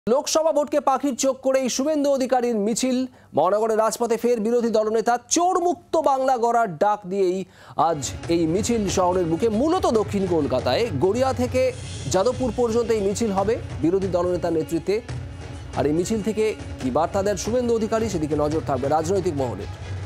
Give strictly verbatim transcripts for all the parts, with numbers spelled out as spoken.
লোকসভা ভোটকে পাখির চোখ করেই শুভেন্দু অধিকারীর মিছিল। মহানগরের রাজপথে ফের বিরোধী দলনেতা চোর মুক্ত বাংলা গড়ার ডাক দিয়েই আজ এই মিছিল শহরের বুকে, মূলত দক্ষিণ কলকাতায় গড়িয়া থেকে যাদবপুর পর্যন্ত এই মিছিল হবে বিরোধী দলনেতার নেতৃত্বে। আর এই মিছিল থেকে কি বার্তা দেন শুভেন্দু অধিকারী, সেদিকে নজর থাকবে রাজনৈতিক মহলের।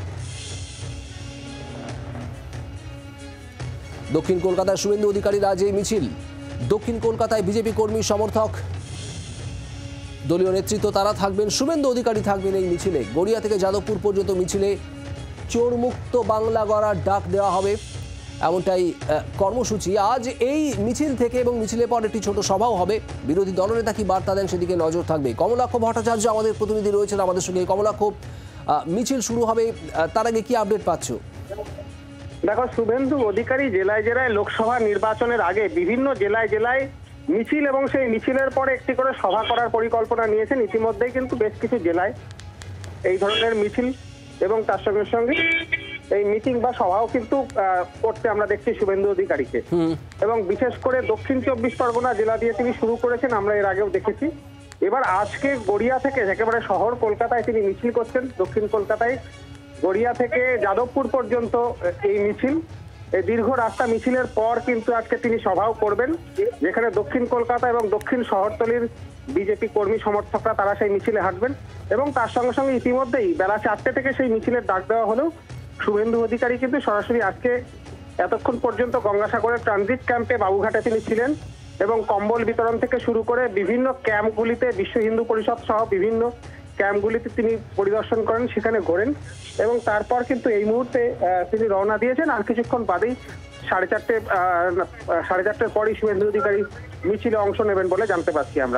দক্ষিণ কলকাতায় শুভেন্দু অধিকারীর আজ এই মিছিল। দক্ষিণ কলকাতায় বিজেপি কর্মী সমর্থক দলীয় নেতৃত্ব তারা থাকবেন, শুভেন্দু অধিকারী থাকবেন এই মিছিলে। গড়িয়া থেকে যাদবপুর পর্যন্ত মিছিলে চোর মুক্ত বাংলা গড়ার ডাক দেওয়া হবে, এমনটাই কর্মসূচি। আজ এই মিছিল থেকে এবং মিছিলের পর একটি ছোট সভাও হবে। বিরোধী দলনেতা কি বার্তা দেন সেদিকে নজর থাকবে। কমলাক্ষ ভট্টাচার্য আমাদের প্রতিনিধি রয়েছেন আমাদের সঙ্গে। কমলাক্ষ, মিছিল শুরু হবে, তার আগে কি আপডেট পাচ্ছ? দেখো, শুভেন্দু অধিকারী জেলায় জেলায় লোকসভা নির্বাচনের আগে বিভিন্ন জেলায় জেলায় মিছিল এবং সেই মিছিলের পরে একটি করে সভা করার পরিকল্পনা নিয়েছেন। ইতিমধ্যেই কিন্তু বেশ কিছু জেলায় এই ধরনের মিছিল এবং তার সঙ্গে সঙ্গে এই মিটিং বা সভাও কিন্তু করতে আমরা দেখছি শুভেন্দু অধিকারীকে। এবং বিশেষ করে দক্ষিণ চব্বিশ পরগনা জেলা দিয়ে তিনি শুরু করেছেন, আমরা এর আগেও দেখেছি। এবার আজকে গড়িয়া থেকে একেবারে শহর কলকাতায় তিনি মিছিল করছেন। দক্ষিণ কলকাতায় গড়িয়া থেকে যাদবপুর পর্যন্ত এই মিছিল, এই দীর্ঘ রাস্তা মিছিলের পর কিন্তু আজকে তিনি সভাও করবেন, যেখানে দক্ষিণ কলকাতা এবং দক্ষিণ শহরতলির বিজেপি কর্মী সমর্থকরা তারা সেই মিছিলে হাঁটবেন। এবং তার সঙ্গে সঙ্গে ইতিমধ্যেই বেলা চারটে থেকে সেই মিছিলের ডাক দেওয়া হলেও শুভেন্দু অধিকারী কিন্তু সরাসরি আজকে এতক্ষণ পর্যন্ত গঙ্গাসাগরের ট্রানজিট ক্যাম্পে বাবুঘাটে তিনি ছিলেন এবং কম্বল বিতরণ থেকে শুরু করে বিভিন্ন ক্যাম্পগুলিতে, বিশ্ব হিন্দু পরিষদ সহ বিভিন্ন ক্যাম্পগুলিতে তিনি পরিদর্শন করেন, সেখানে ঘোরেন এবং তারপর কিন্তু এই মুহূর্তে তিনি রওনা দিয়েছেন। আর কিছুক্ষণ বাদেই সাড়ে চারটে সাড়ে চারটের পরই শুভেন্দু অধিকারী মিছিলে অংশ নেবেন বলে জানতে পারছি আমরা।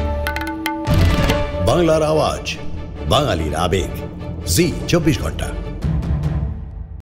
বাংলার আওয়াজ, বাঙালির আবেগ, জি চব্বিশ ঘন্টা।